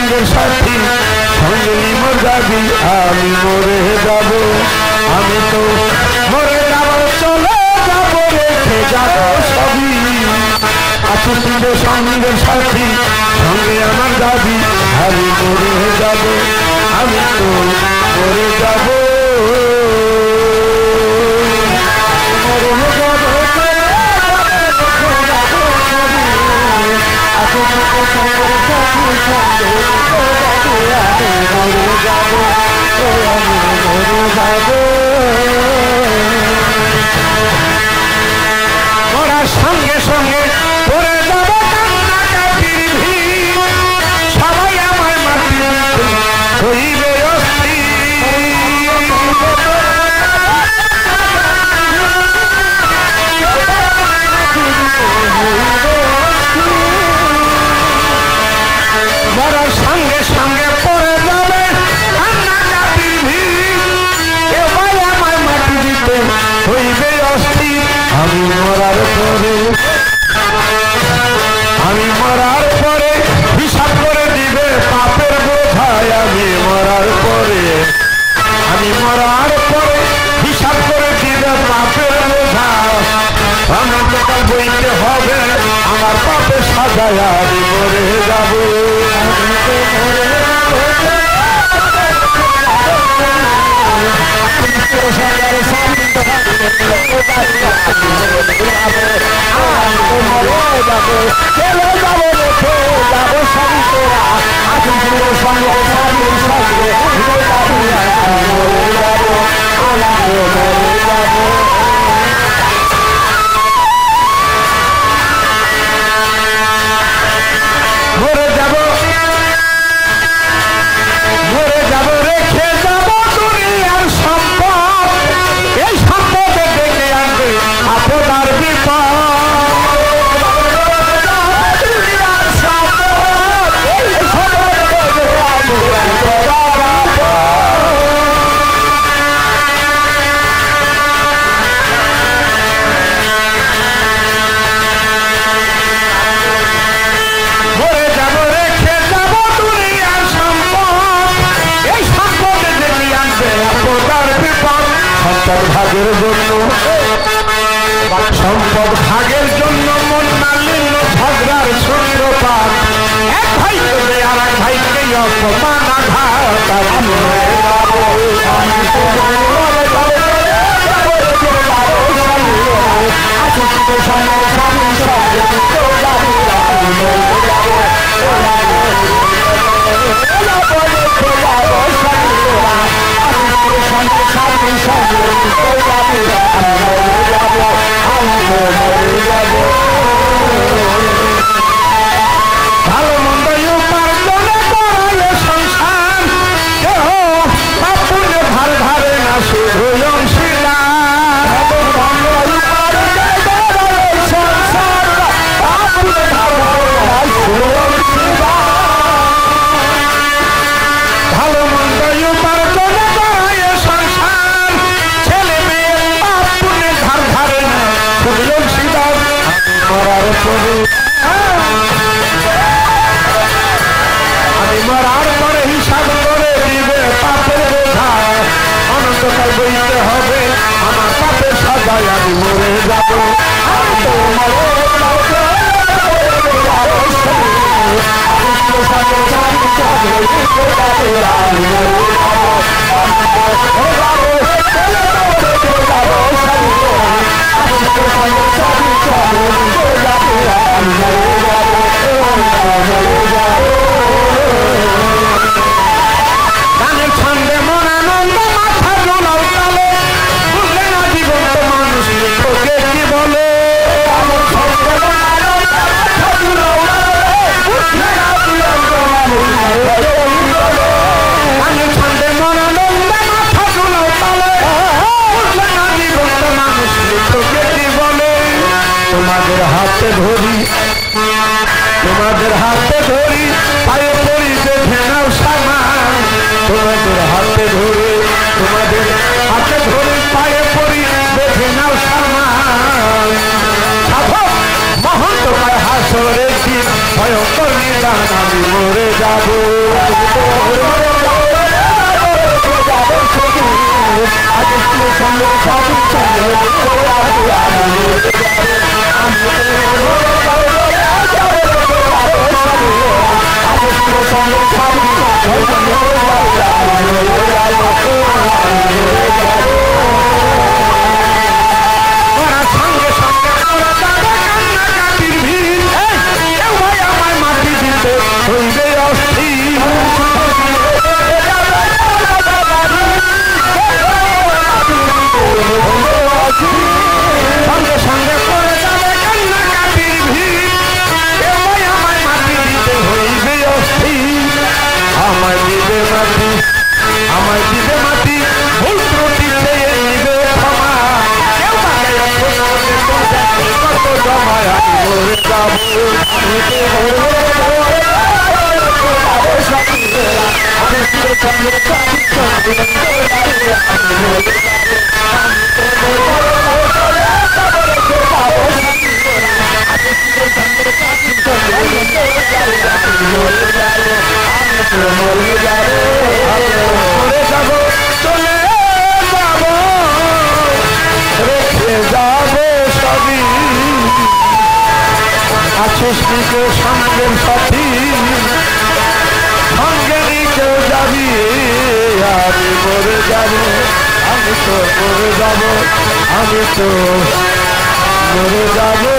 সঙ্গের সাথী সঙ্গে মোর যাবি আমি মরে যাব আমি তো মরে যাব চলে যাব রেখে যাব সবই আছিস রে সঙ্গের সাথী সঙ্গে আমার যাবি আমি মরে যাব আমি তো মরে যাব ওরা সঙ্গে সঙ্গে পড়ে যাব কান্নাকাটির ভিড় সবাই আমার মাটি হইবে মরার সঙ্গে সঙ্গে পড়ে যাবে কান্নাকাটির ভিড় এবার আমার মাটি দিতে হইবে অস্থির আমি মরার পরে হিসাব করে দিবে পাপের বোঝায় আমি মরার পরে হিসাব করে দিবে পাপের বোঝা অনন্তকাল বইতে হবে আমার পাপের সাজায় আমি মরে যাব মরে যাব রেখে যাব দুনিয়ার সম্পদ এই সম্পদে ডেকে আনবে আপনার বিপদ সম্পদ ভাগের জন্য মন মালিন্য ঝগড়ার সূত্রপাত এক ভাই করে আর এক ভাইকে অপমান আঘাত ভালো মন্দ উপার্জনে করালে সংসার কেহ পুণ্যে ভার ধারে না শুধু ভালো মন্দ উপার্জনে করালে সংসার ছেলে মেয়ে পুণ্যে ভার ধারে না শুধু অংশীদার আমি মরার পরে হিসাব করে দিবে পাপের বোঝা অনন্তকাল বইতে হবে আমার পাপের সাজায় আমি মরে যাব গানের ছন্দে মন আনন্দ মাথা দোলাও তালে বুঝলে না জীবন্ত মানুষ তোকে কি বলে গানের ছন্দে মন আনন্দ মাথা দোলাও তালে বুঝলে না জীবন্ত মানুষ তোকে কি বলে তোমাদের হাতে ধরি পায়ে পড়ি দেখে নাও সামান তোমাদের হাতে ধরে পায়ে পড়ি দেখে নাও সামান সাধক মহন্ত হাসরের দিন ভয়ঙ্কর জান আমি মরে যাব সঙ্গে সঙ্গে কান্নাকাটির ভিড় কেউ ভাই আমার মাটি দিতে হইবে অস্থির সঙ্গে সঙ্গে করে যাবে কান্নাকাটির ভিড় কেউ ভাই আমায় মাটি দিতে হইবে অস্থির আমায় দিবে মাটি আমায় দিবে মাটি ভুল ত্রুটি চেয়ে নিবে ক্ষমা কেউ তাকে কত জমায় আমি মরে যাব মরে যাব চলে যাব রেখে যাব সবই আছিস নিকে সঙ্গের সাথী সঙ্গে নিকেও যাবি আমি মরে যাব আমি তো মরে যাব আমি তো মরে যাব